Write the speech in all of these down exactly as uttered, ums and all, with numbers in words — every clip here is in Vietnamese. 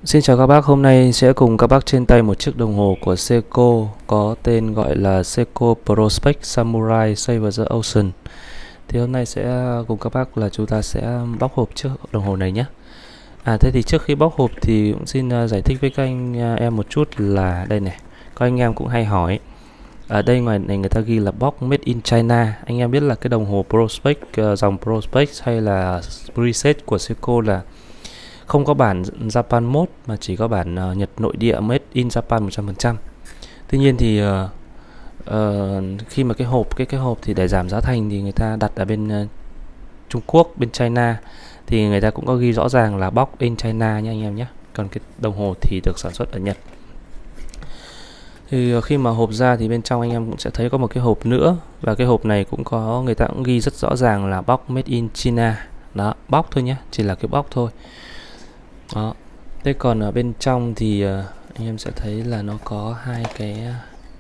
Xin chào các bác, hôm nay sẽ cùng các bác trên tay một chiếc đồng hồ của Seiko có tên gọi là Seiko Prospect Samurai Save the Ocean. Thì hôm nay sẽ cùng các bác là chúng ta sẽ bóc hộp chiếc đồng hồ này nhé. À thế thì trước khi bóc hộp thì cũng xin giải thích với các anh em một chút là đây này. Các anh em cũng hay hỏi. Ở đây ngoài này người ta ghi là box made in China. Anh em biết là cái đồng hồ Prospect, dòng Prospect hay là preset của Seiko là không có bản Japan mode mà chỉ có bản uh, Nhật nội địa made in Japan một trăm phần trăm. Tuy nhiên thì uh, uh, khi mà cái hộp cái cái hộp thì để giảm giá thành thì người ta đặt ở bên uh, Trung Quốc, bên China thì người ta cũng có ghi rõ ràng là box in China nha anh em nhé. Còn cái đồng hồ thì được sản xuất ở Nhật. Thì uh, khi mà hộp ra thì bên trong anh em cũng sẽ thấy có một cái hộp nữa, và cái hộp này cũng có người ta cũng ghi rất rõ ràng là box made in China. Đó, box thôi nhé, chỉ là cái box thôi. Đó. Thế còn ở bên trong thì uh, anh em sẽ thấy là nó có hai cái uh,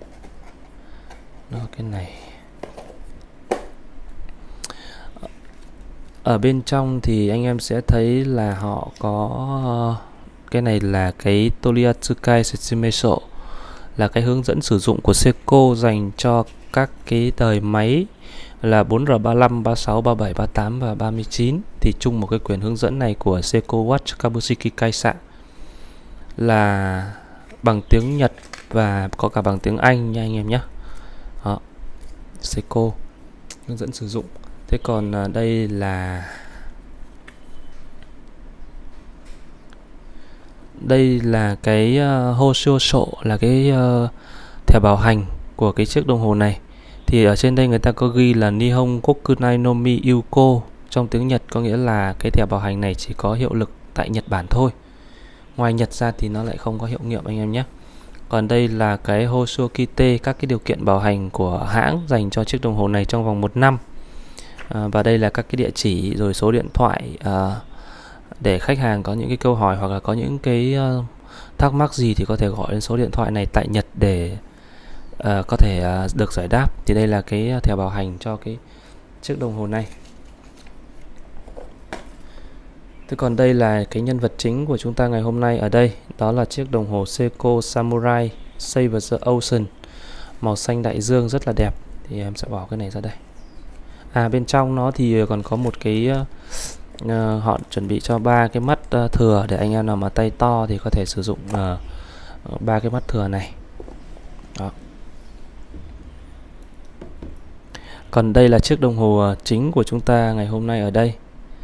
nó cái này. Ở bên trong thì anh em sẽ thấy là họ có uh, cái này là cái Toriatsukai Setsumeisho, là cái hướng dẫn sử dụng của Seiko dành cho các cái đời máy là bốn R ba lăm, ba sáu, ba bảy, ba tám và ba mươi chín. Thì chung một cái quyển hướng dẫn này của Seiko Watch Kabushiki Kaisa là bằng tiếng Nhật và có cả bằng tiếng Anh nha anh em nhé. Đó, Seiko hướng dẫn sử dụng. Thế còn à, đây là đây là cái uh, Hoshosho, là cái uh, thẻ bảo hành của cái chiếc đồng hồ này. Thì ở trên đây người ta có ghi là Nihon Kokunai no Mi Yuko trong tiếng Nhật, có nghĩa là cái thẻ bảo hành này chỉ có hiệu lực tại Nhật Bản thôi. Ngoài Nhật ra thì nó lại không có hiệu nghiệm anh em nhé. Còn đây là cái Hoshokite, các cái điều kiện bảo hành của hãng dành cho chiếc đồng hồ này trong vòng một năm. À, và đây là các cái địa chỉ rồi số điện thoại à, để khách hàng có những cái câu hỏi hoặc là có những cái uh, thắc mắc gì thì có thể gọi đến số điện thoại này tại Nhật để uh, có thể uh, được giải đáp. Thì đây là cái thẻ bảo hành cho cái chiếc đồng hồ này. Thế còn đây là cái nhân vật chính của chúng ta ngày hôm nay ở đây, đó là chiếc đồng hồ Seiko Samurai Save the Ocean, màu xanh đại dương rất là đẹp. Thì em sẽ bỏ cái này ra đây. À bên trong nó thì còn có một cái uh, uh, họ chuẩn bị cho ba cái mắt uh, thừa để anh em nào mà tay to thì có thể sử dụng ba uh, cái mắt thừa này. Đó. Còn đây là chiếc đồng hồ chính của chúng ta ngày hôm nay ở đây.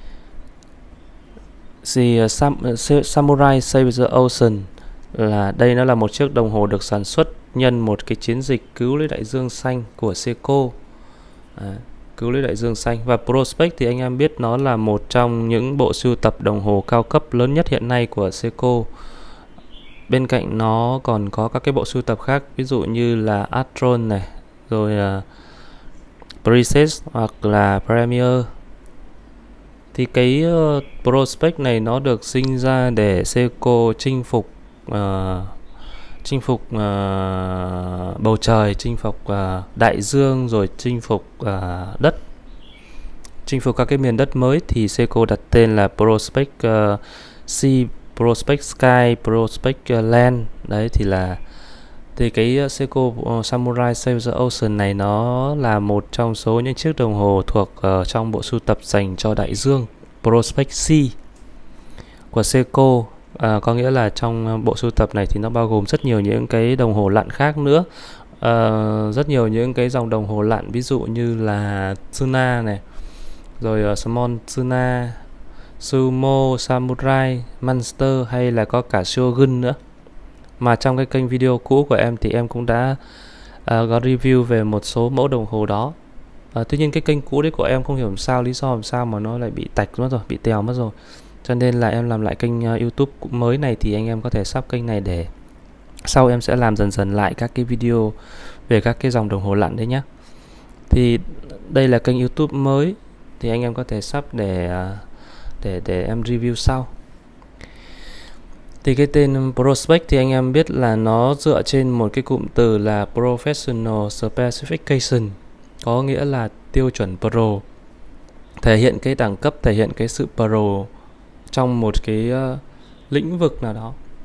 Thì uh, Sam, uh, Samurai Save the Ocean là đây nó là một chiếc đồng hồ được sản xuất nhân một cái chiến dịch cứu lấy đại dương xanh của Seiko. À, cứu lấy đại dương xanh. Và Prospect thì anh em biết nó là một trong những bộ sưu tập đồng hồ cao cấp lớn nhất hiện nay của Seiko. Bên cạnh nó còn có các cái bộ sưu tập khác, ví dụ như là Astron này, rồi uh, Princess hoặc là Premier. Thì cái uh, Prospect này nó được sinh ra để Seiko chinh phục uh, chinh phục uh, bầu trời, chinh phục uh, đại dương, rồi chinh phục uh, đất, chinh phục các cái miền đất mới. Thì Seiko đặt tên là Prospect uh, Sea, Prospect Sky, Prospect uh, Land. Đấy thì là thì cái uh, Seiko uh, Samurai Save the Ocean này nó là một trong số những chiếc đồng hồ thuộc uh, trong bộ sưu tập dành cho đại dương Prospect Sea của Seiko. À, có nghĩa là trong bộ sưu tập này thì nó bao gồm rất nhiều những cái đồng hồ lặn khác nữa, à, rất nhiều những cái dòng đồng hồ lặn, ví dụ như là Tsuna này, rồi uh, Small Tsuna, Sumo, Samurai, Monster hay là có cả Shogun nữa. Mà trong cái kênh video cũ của em thì em cũng đã uh, có review về một số mẫu đồng hồ đó. À, tuy nhiên cái kênh cũ đấy của em không hiểu làm sao, lý do làm sao mà nó lại bị tạch mất rồi, bị tèo mất rồi. Cho nên là em làm lại kênh uh, YouTube mới này, thì anh em có thể sub kênh này để sau em sẽ làm dần dần lại các cái video về các cái dòng đồng hồ lặn đấy nhé. Thì đây là kênh YouTube mới, thì anh em có thể sub để uh, để để em review sau. Thì cái tên Prospect thì anh em biết là nó dựa trên một cái cụm từ là Professional Specification, có nghĩa là tiêu chuẩn pro, thể hiện cái đẳng cấp, thể hiện cái sự pro trong một cái uh, lĩnh vực nào đó.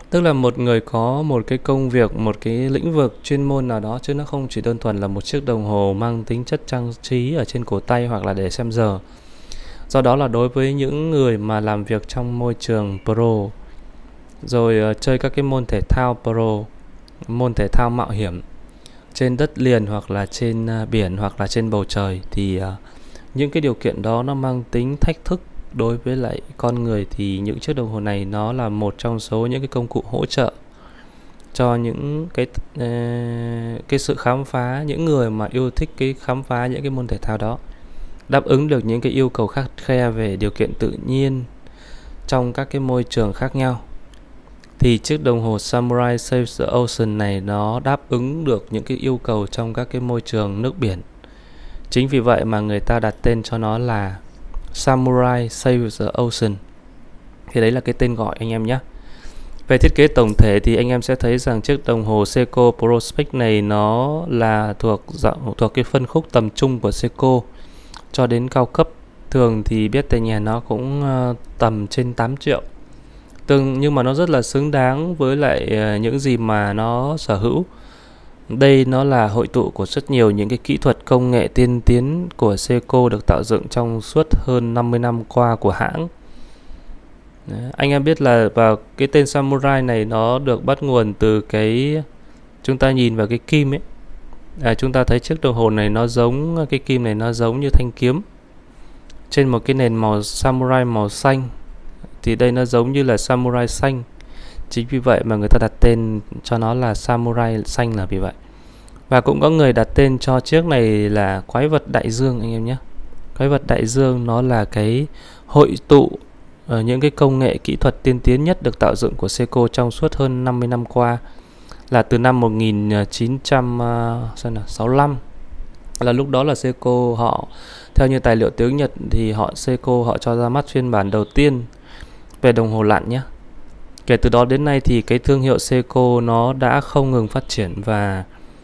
Tức là một người có một cái công việc, một cái lĩnh vực chuyên môn nào đó, chứ nó không chỉ đơn thuần là một chiếc đồng hồ mang tính chất trang trí ở trên cổ tay hoặc là để xem giờ. Do đó là đối với những người mà làm việc trong môi trường pro, rồi uh, chơi các cái môn thể thao pro, môn thể thao mạo hiểm trên đất liền hoặc là trên uh, biển hoặc là trên bầu trời, thì uh, những cái điều kiện đó nó mang tính thách thức đối với lại con người. Thì những chiếc đồng hồ này nó là một trong số những cái công cụ hỗ trợ cho những cái uh, cái sự khám phá, những người mà yêu thích cái khám phá những cái môn thể thao đó, đáp ứng được những cái yêu cầu khắt khe về điều kiện tự nhiên trong các cái môi trường khác nhau. Thì chiếc đồng hồ Samurai Saves the Ocean này nó đáp ứng được những cái yêu cầu trong các cái môi trường nước biển. Chính vì vậy mà người ta đặt tên cho nó là Samurai Saves the Ocean. Thì đấy là cái tên gọi anh em nhé. Về thiết kế tổng thể thì anh em sẽ thấy rằng chiếc đồng hồ Seiko Prospex này nó là thuộc dạng, thuộc cái phân khúc tầm trung của Seiko cho đến cao cấp. Thường thì biết tại nhà nó cũng uh, tầm trên tám triệu. Từng, nhưng mà nó rất là xứng đáng với lại uh, những gì mà nó sở hữu. Đây nó là hội tụ của rất nhiều những cái kỹ thuật công nghệ tiên tiến của Seiko được tạo dựng trong suốt hơn năm mươi năm qua của hãng. Đấy, anh em biết là vào cái tên Samurai này nó được bắt nguồn từ cái, chúng ta nhìn vào cái kim ấy, à, chúng ta thấy chiếc đồng hồ này nó giống, cái kim này nó giống như thanh kiếm trên một cái nền màu samurai màu xanh, thì đây nó giống như là samurai xanh. Chính vì vậy mà người ta đặt tên cho nó là Samurai xanh là vì vậy. Và cũng có người đặt tên cho chiếc này là Quái vật đại dương anh em nhé. Quái vật đại dương nó là cái hội tụ ở những cái công nghệ kỹ thuật tiên tiến nhất được tạo dựng của Seiko trong suốt hơn năm mươi năm qua, là từ năm một nghìn chín trăm sáu mươi lăm, là lúc đó là Seiko họ, theo như tài liệu tiếng Nhật thì họ Seiko họ cho ra mắt phiên bản đầu tiên về đồng hồ lặn nhé. Kể từ đó đến nay thì cái thương hiệu Seiko nó đã không ngừng phát triển, và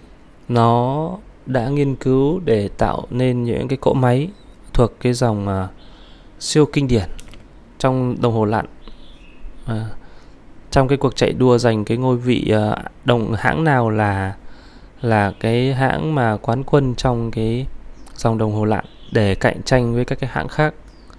nó đã nghiên cứu để tạo nên những cái cỗ máy thuộc cái dòng uh, siêu kinh điển trong đồng hồ lặn. Uh, trong cái cuộc chạy đua giành cái ngôi vị uh, đồng hãng nào là là cái hãng mà quán quân trong cái dòng đồng hồ lặn để cạnh tranh với các cái hãng khác.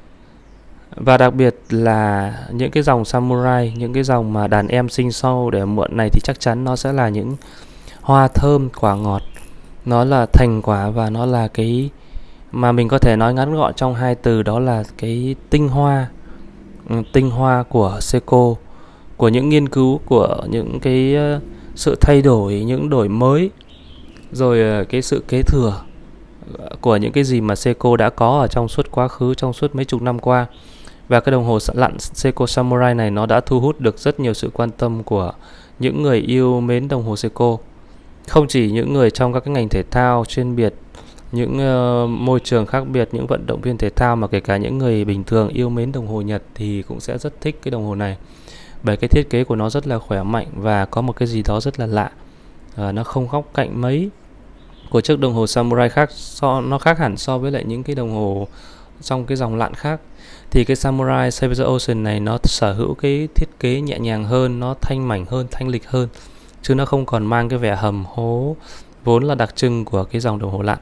Và đặc biệt là những cái dòng Samurai, những cái dòng mà đàn em sinh sau để muộn này thì chắc chắn nó sẽ là những hoa thơm, quả ngọt, nó là thành quả, và nó là cái mà mình có thể nói ngắn gọn trong hai từ, đó là cái tinh hoa, tinh hoa của Seiko, của những nghiên cứu, của những cái sự thay đổi, những đổi mới, rồi cái sự kế thừa của những cái gì mà Seiko đã có ở trong suốt quá khứ, trong suốt mấy chục năm qua. Và cái đồng hồ lặn Seiko Samurai này nó đã thu hút được rất nhiều sự quan tâm của những người yêu mến đồng hồ Seiko. Không chỉ những người trong các cái ngành thể thao chuyên biệt, những uh, môi trường khác biệt, những vận động viên thể thao, mà kể cả những người bình thường yêu mến đồng hồ Nhật thì cũng sẽ rất thích cái đồng hồ này. Bởi cái thiết kế của nó rất là khỏe mạnh và có một cái gì đó rất là lạ. uh, Nó không góc cạnh mấy của chiếc đồng hồ Samurai khác, so, nó khác hẳn so với lại những cái đồng hồ trong cái dòng lặn khác. Thì cái Samurai Saves the Ocean này nó sở hữu cái thiết kế nhẹ nhàng hơn, nó thanh mảnh hơn, thanh lịch hơn, chứ nó không còn mang cái vẻ hầm hố vốn là đặc trưng của cái dòng đồng hồ lặn.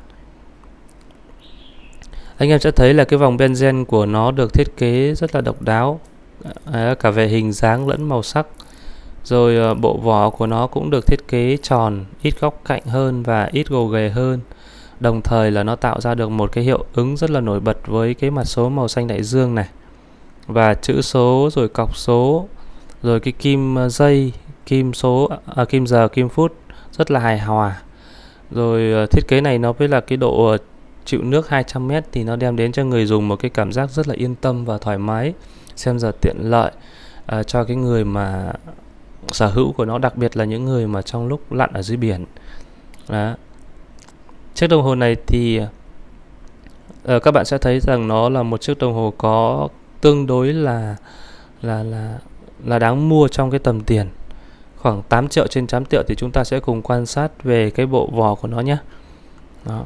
Anh em sẽ thấy là cái vòng benzen của nó được thiết kế rất là độc đáo, cả về hình dáng lẫn màu sắc. Rồi bộ vỏ của nó cũng được thiết kế tròn, ít góc cạnh hơn và ít gồ ghề hơn. Đồng thời là nó tạo ra được một cái hiệu ứng rất là nổi bật với cái mặt số màu xanh đại dương này, và chữ số, rồi cọc số, rồi cái kim giây, kim số, à, kim giờ, kim phút rất là hài hòa. Rồi thiết kế này nó với là cái độ chịu nước hai trăm mét thì nó đem đến cho người dùng một cái cảm giác rất là yên tâm và thoải mái, xem giờ tiện lợi à, cho cái người mà sở hữu của nó, đặc biệt là những người mà trong lúc lặn ở dưới biển. Đó. Chiếc đồng hồ này thì uh, các bạn sẽ thấy rằng nó là một chiếc đồng hồ có tương đối là là là là đáng mua trong cái tầm tiền khoảng tám triệu trên tám triệu. Thì chúng ta sẽ cùng quan sát về cái bộ vỏ của nó nhé. Đó.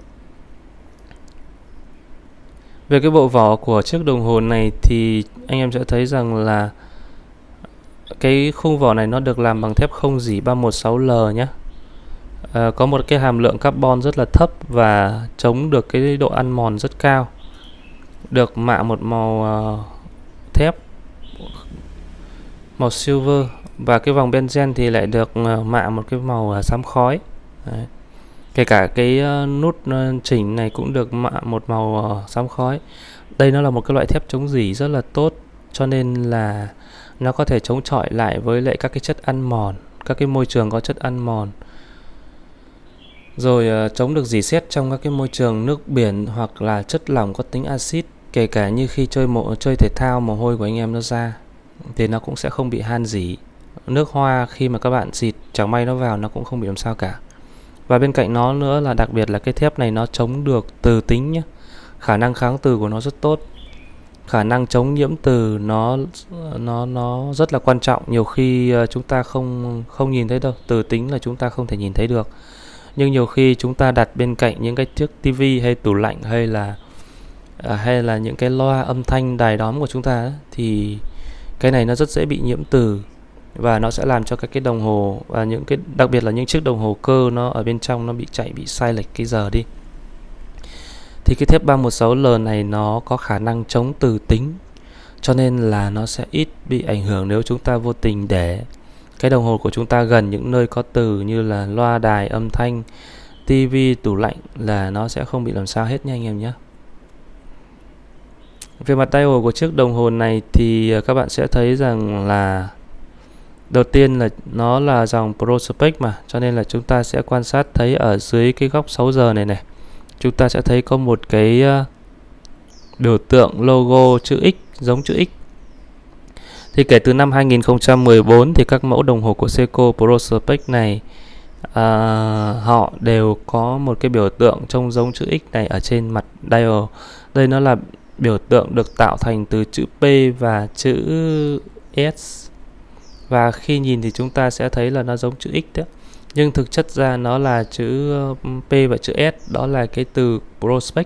Về cái bộ vỏ của chiếc đồng hồ này thì anh em sẽ thấy rằng là cái khung vỏ này nó được làm bằng thép không rỉ ba một sáu L nhé. À, có một cái hàm lượng carbon rất là thấp và chống được cái độ ăn mòn rất cao. Được mạ một màu uh, thép màu silver, và cái vòng benzen thì lại được uh, mạ một cái màu uh, xám khói. Đấy. Kể cả cái uh, nút uh, chỉnh này cũng được mạ một màu uh, xám khói. Đây nó là một cái loại thép chống rỉ rất là tốt, cho nên là nó có thể chống chọi lại với lại các cái chất ăn mòn, các cái môi trường có chất ăn mòn. Rồi uh, chống được rỉ sét trong các cái môi trường nước biển hoặc là chất lỏng có tính axit. Kể cả như khi chơi mộ chơi thể thao, mồ hôi của anh em nó ra thì nó cũng sẽ không bị han rỉ. Nước hoa khi mà các bạn xịt chẳng may nó vào nó cũng không bị làm sao cả. Và bên cạnh nó nữa là đặc biệt là cái thép này nó chống được từ tính nhé. Khả năng kháng từ của nó rất tốt. Khả năng chống nhiễm từ nó nó nó rất là quan trọng. Nhiều khi chúng ta không không nhìn thấy đâu. Từ tính là chúng ta không thể nhìn thấy được. Nhưng nhiều khi chúng ta đặt bên cạnh những cái chiếc tivi hay tủ lạnh hay là à, hay là những cái loa âm thanh đài đóm của chúng ta ấy, thì cái này nó rất dễ bị nhiễm từ, và nó sẽ làm cho các cái đồng hồ và những cái đặc biệt là những chiếc đồng hồ cơ nó ở bên trong nó bị chạy bị sai lệch cái giờ đi. Thì cái thép ba một sáu L này nó có khả năng chống từ tính, cho nên là nó sẽ ít bị ảnh hưởng nếu chúng ta vô tình để cái đồng hồ của chúng ta gần những nơi có từ như là loa đài âm thanh, tivi, tủ lạnh, là nó sẽ không bị làm sao hết nha anh em nhé. Về mặt dial của chiếc đồng hồ này thì các bạn sẽ thấy rằng là đầu tiên là nó là dòng Pro Spec mà, cho nên là chúng ta sẽ quan sát thấy ở dưới cái góc sáu giờ này này, chúng ta sẽ thấy có một cái uh, biểu tượng logo chữ X giống chữ X. Thì kể từ năm hai nghìn không trăm mười bốn thì các mẫu đồng hồ của Seiko Pro Spec này uh, họ đều có một cái biểu tượng trông giống chữ X này ở trên mặt dial. Đây nó là biểu tượng được tạo thành từ chữ P và chữ S. Và khi nhìn thì chúng ta sẽ thấy là nó giống chữ X đấy. Nhưng thực chất ra nó là chữ P và chữ S, đó là cái từ Pro Spec.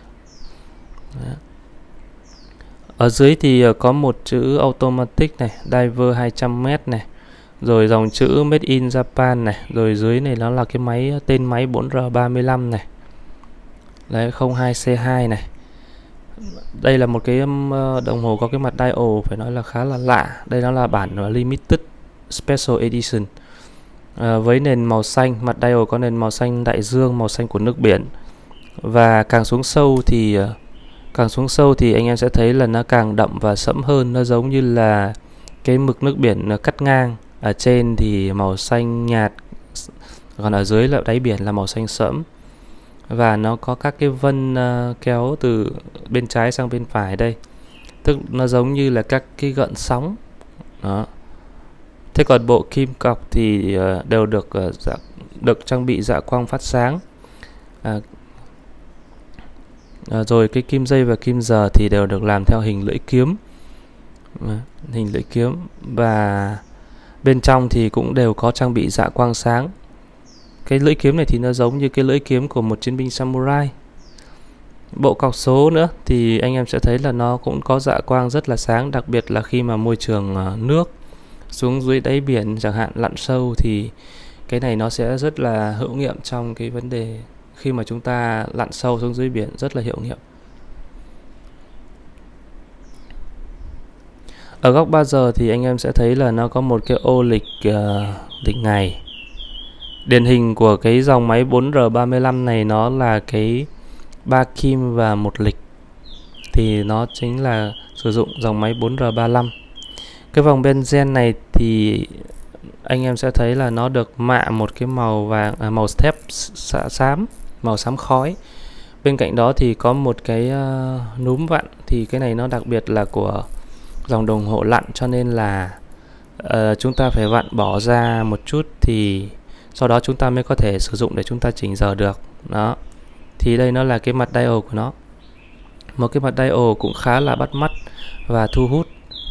Ở dưới thì có một chữ Automatic này, Diver hai trăm mét này, rồi dòng chữ Made in Japan này, rồi dưới này nó là cái máy tên máy bốn R ba mươi lăm này. Đấy, không hai C hai này. Đây là một cái đồng hồ có cái mặt dial phải nói là khá là lạ. Đây nó là bản Limited Special Edition. À, với nền màu xanh, mặt dial có nền màu xanh đại dương, màu xanh của nước biển. Và càng xuống sâu thì càng xuống sâu thì anh em sẽ thấy là nó càng đậm và sẫm hơn, nó giống như là cái mực nước biển cắt ngang. Ở trên thì màu xanh nhạt, còn ở dưới là đáy biển là màu xanh sẫm. Và nó có các cái vân uh, kéo từ bên trái sang bên phải đây, tức nó giống như là các cái gợn sóng đó. Thế còn bộ kim cọc thì uh, đều được uh, dạ, được trang bị dạ quang phát sáng. À, à, rồi cái kim dây và kim giờ thì đều được làm theo hình lưỡi kiếm, à, hình lưỡi kiếm, và bên trong thì cũng đều có trang bị dạ quang sáng. Cái lưỡi kiếm này thì nó giống như cái lưỡi kiếm của một chiến binh samurai. Bộ cọc số nữa thì anh em sẽ thấy là nó cũng có dạ quang rất là sáng, đặc biệt là khi mà môi trường nước xuống dưới đáy biển chẳng hạn, lặn sâu, thì cái này nó sẽ rất là hữu nghiệm trong cái vấn đề khi mà chúng ta lặn sâu xuống dưới biển, rất là hiệu nghiệm. Ở góc ba giờ thì anh em sẽ thấy là nó có một cái ô lịch uh, lịch ngày. Điển hình của cái dòng máy bốn R ba mươi lăm này nó là cái ba kim và một lịch, thì nó chính là sử dụng dòng máy bốn R ba mươi lăm. Cái vòng benzen này thì anh em sẽ thấy là nó được mạ một cái màu vàng, à, màu thép xám, màu xám khói. Bên cạnh đó thì có một cái uh, núm vặn, thì cái này nó đặc biệt là của dòng đồng hồ lặn, cho nên là uh, chúng ta phải vặn bỏ ra một chút thì sau đó chúng ta mới có thể sử dụng để chúng ta chỉnh giờ được. Đó. Thì đây nó là cái mặt dial của nó. Một cái mặt dial cũng khá là bắt mắt và thu hút.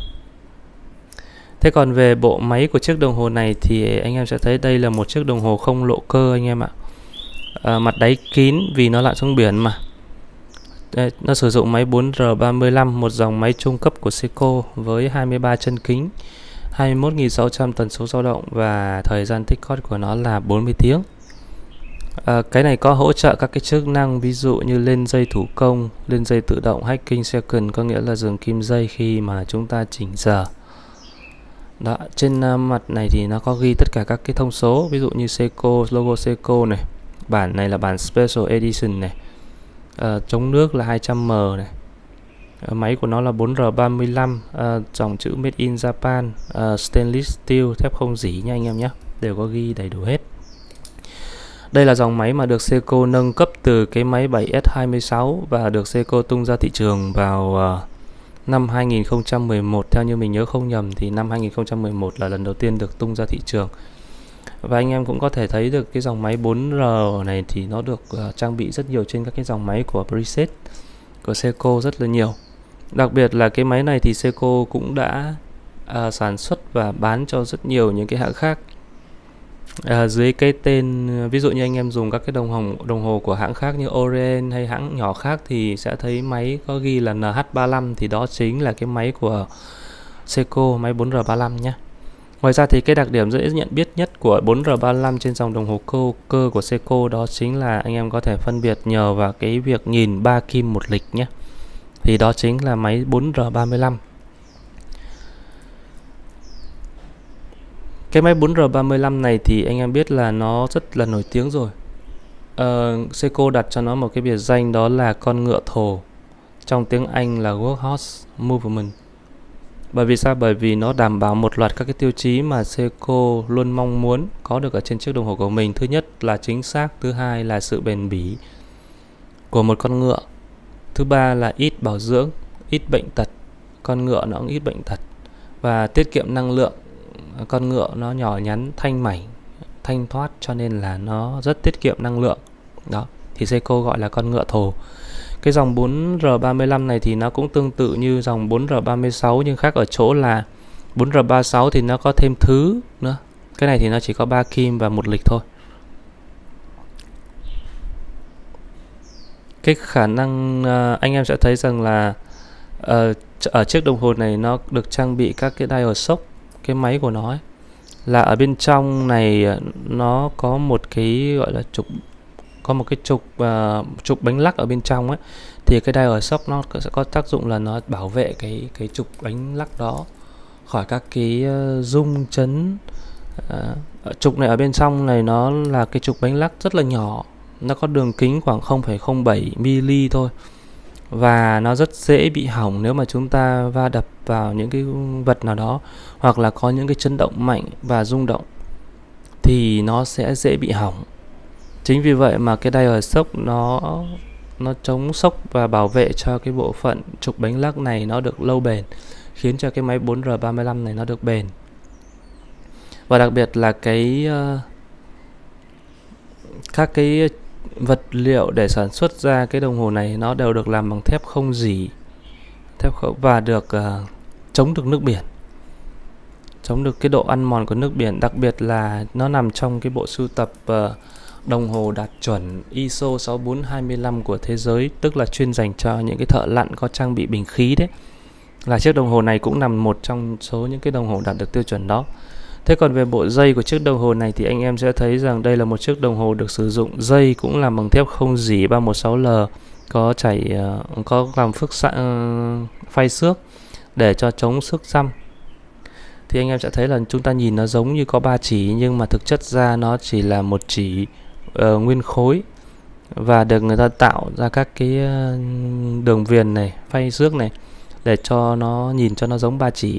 Thế còn về bộ máy của chiếc đồng hồ này thì anh em sẽ thấy đây là một chiếc đồng hồ không lộ cơ anh em ạ. À, mặt đáy kín vì nó lặn xuống biển mà. Đây, nó sử dụng máy bốn R ba mươi lăm, một dòng máy trung cấp của Seiko với hai mươi ba chân kính, hai mươi mốt nghìn sáu trăm tần số dao động và thời gian tích cót của nó là bốn mươi tiếng. À, cái này có hỗ trợ các cái chức năng ví dụ như lên dây thủ công, lên dây tự động hacking second, có nghĩa là dừng kim dây khi mà chúng ta chỉnh giờ. Đó, trên uh, mặt này thì nó có ghi tất cả các cái thông số, ví dụ như Seiko, logo Seiko này, bản này là bản Special Edition này, uh, chống nước là hai trăm mờ này, uh, máy của nó là bốn R ba mươi lăm, uh, dòng chữ Made in Japan, uh, stainless steel, thép không rỉ nha anh em nhé, đều có ghi đầy đủ hết. Đây là dòng máy mà được Seiko nâng cấp từ cái máy bảy S hai mươi sáu và được Seiko tung ra thị trường vào uh, năm hai nghìn không trăm mười một. Theo như mình nhớ không nhầm thì năm hai nghìn không trăm mười một là lần đầu tiên được tung ra thị trường. Và anh em cũng có thể thấy được cái dòng máy bốn R này thì nó được uh, trang bị rất nhiều trên các cái dòng máy của preset của Seiko rất là nhiều. Đặc biệt là cái máy này thì Seiko cũng đã uh, sản xuất và bán cho rất nhiều những cái hãng khác. À, dưới cái tên, ví dụ như anh em dùng các cái đồng hồ đồng hồ của hãng khác như Orient hay hãng nhỏ khác thì sẽ thấy máy có ghi là N H ba mươi lăm, thì đó chính là cái máy của Seiko, máy bốn R ba mươi lăm nhé. Ngoài ra thì cái đặc điểm dễ nhận biết nhất của bốn R ba mươi lăm trên dòng đồng hồ cơ, cơ của Seiko đó chính là anh em có thể phân biệt nhờ vào cái việc nhìn ba kim một lịch nhé. Thì đó chính là máy bốn R ba mươi lăm. Cái máy bốn R ba mươi lăm này thì anh em biết là nó rất là nổi tiếng rồi. uh, Seiko đặt cho nó một cái biệt danh đó là con ngựa thồ, trong tiếng Anh là Workhorse Movement. Bởi vì sao? Bởi vì nó đảm bảo một loạt các cái tiêu chí mà Seiko luôn mong muốn có được ở trên chiếc đồng hồ của mình. Thứ nhất là chính xác, thứ hai là sự bền bỉ của một con ngựa, thứ ba là ít bảo dưỡng, ít bệnh tật, con ngựa nó cũng ít bệnh tật, và tiết kiệm năng lượng. Con ngựa nó nhỏ nhắn, thanh mảnh, thanh thoát cho nên là nó rất tiết kiệm năng lượng. Đó, thì Seiko gọi là con ngựa thồ. Cái dòng bốn R ba mươi lăm này thì nó cũng tương tự như dòng bốn R ba mươi sáu, nhưng khác ở chỗ là bốn R ba mươi sáu thì nó có thêm thứ nữa. Cái này thì nó chỉ có ba kim và một lịch thôi. Cái khả năng uh, anh em sẽ thấy rằng là uh, ở chiếc đồng hồ này nó được trang bị các cái dial shock. Cái máy của nó ấy, là ở bên trong này nó có một cái gọi là trục, có một cái trục uh, trục bánh lắc ở bên trong ấy, thì cái dial shock nó sẽ có tác dụng là nó bảo vệ cái cái trục bánh lắc đó khỏi các cái uh, rung chấn. Uh, trục này ở bên trong này nó là cái trục bánh lắc rất là nhỏ, nó có đường kính khoảng không phẩy không bảy mi-li thôi, và nó rất dễ bị hỏng nếu mà chúng ta va đập vào những cái vật nào đó, hoặc là có những cái chấn động mạnh và rung động thì nó sẽ dễ bị hỏng. Chính vì vậy mà cái dial shock nó nó chống sốc và bảo vệ cho cái bộ phận trục bánh lắc này nó được lâu bền, khiến cho cái máy bốn R ba mươi lăm này nó được bền. Và đặc biệt là cái uh, các cái vật liệu để sản xuất ra cái đồng hồ này nó đều được làm bằng thép không rỉ, thép không, và được uh, chống được nước biển, chống được cái độ ăn mòn của nước biển. Đặc biệt là nó nằm trong cái bộ sưu tập uh, đồng hồ đạt chuẩn I S O sáu bốn hai lăm của thế giới, tức là chuyên dành cho những cái thợ lặn có trang bị bình khí đấy. Là chiếc đồng hồ này cũng nằm một trong số những cái đồng hồ đạt được tiêu chuẩn đó. Thế còn về bộ dây của chiếc đồng hồ này thì anh em sẽ thấy rằng đây là một chiếc đồng hồ được sử dụng dây cũng làm bằng thép không rỉ ba một sáu L, có chảy uh, có làm phức xạ, uh, phay xước để cho chống xước răm. Thì anh em sẽ thấy là chúng ta nhìn nó giống như có ba chỉ, nhưng mà thực chất ra nó chỉ là một chỉ uh, nguyên khối, và được người ta tạo ra các cái uh, đường viền này, phay xước này để cho nó nhìn cho nó giống ba chỉ.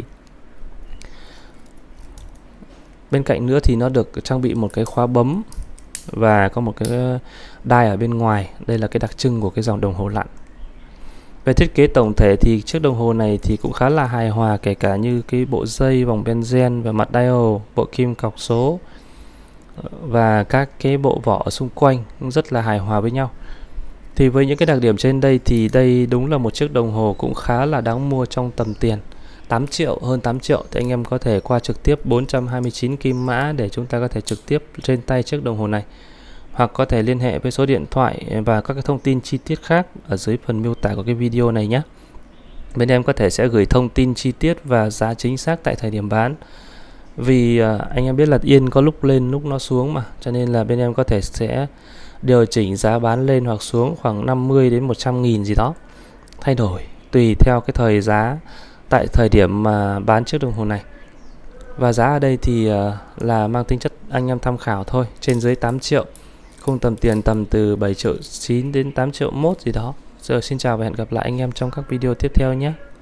Bên cạnh nữa thì nó được trang bị một cái khóa bấm và có một cái đai ở bên ngoài. Đây là cái đặc trưng của cái dòng đồng hồ lặn. Về thiết kế tổng thể thì chiếc đồng hồ này thì cũng khá là hài hòa, kể cả như cái bộ dây, vòng benzen và mặt dial, bộ kim cọc số và các cái bộ vỏ ở xung quanh cũng rất là hài hòa với nhau. Thì với những cái đặc điểm trên đây thì đây đúng là một chiếc đồng hồ cũng khá là đáng mua trong tầm tiền tám triệu, hơn tám triệu. Thì anh em có thể qua trực tiếp bốn trăm hai mươi chín kim mã để chúng ta có thể trực tiếp trên tay chiếc đồng hồ này, hoặc có thể liên hệ với số điện thoại và các cái thông tin chi tiết khác ở dưới phần miêu tả của cái video này nhé. Bên em có thể sẽ gửi thông tin chi tiết và giá chính xác tại thời điểm bán. Vì à, anh em biết là Yên có lúc lên lúc nó xuống mà, cho nên là bên em có thể sẽ điều chỉnh giá bán lên hoặc xuống khoảng năm mươi đến một trăm nghìn gì đó, thay đổi tùy theo cái thời giá tại thời điểm mà bán chiếc đồng hồ này. Và giá ở đây thì uh, là mang tính chất anh em tham khảo thôi, trên dưới tám triệu, khung tầm tiền tầm từ bảy triệu chín đến tám triệu mốt gì đó. Giờ xin chào và hẹn gặp lại anh em trong các video tiếp theo nhé.